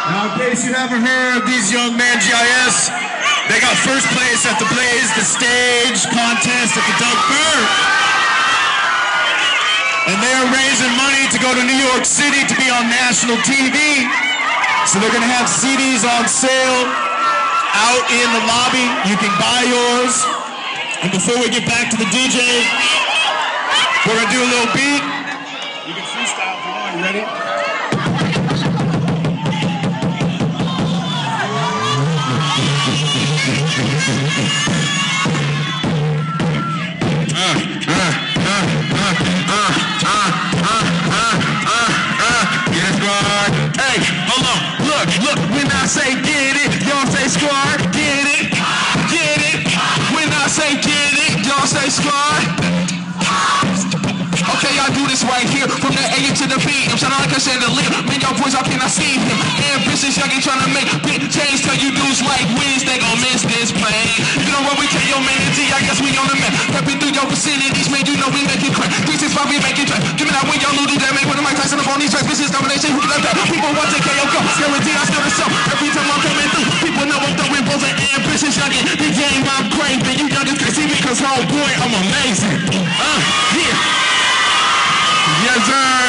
Now, in case you haven't heard of these young men, GIS, they got first place at the Blaze the Stage contest at the Doug Bird. And they're raising money to go to New York City to be on national TV. So they're going to have CDs on sale out in the lobby. You can buy yours. And before we get back to the DJ, we're going to do a little beat. You can freestyle if you want. You ready? Hey, hold on, look, when I say get it, y'all say squad, get it. When I say get it, y'all say squad. Okay, I do this right here, from the A to the B. I'm sounding like a chandelier, man, y'all boys, I cannot see him. Ambitious, y'all ain't trying to make big change. Tell you dudes like wins, they gon' miss this plane. You know what we tell your man, I guess we on the map. Pepping through your vicinities, man, you know we make it crack. 365, we make it track. Give me that win, y'all lose that, man. When Mike Tyson up on these tracks, business domination, who can let that? People want to KO go, guaranteed I still the show. Every time I'm coming through, people know I'm throwing balls and ambitious, y'all get the game, I'm crazy. You youngins can see me, cause homeboy, I'm amazing. Yeah. Yes, sir.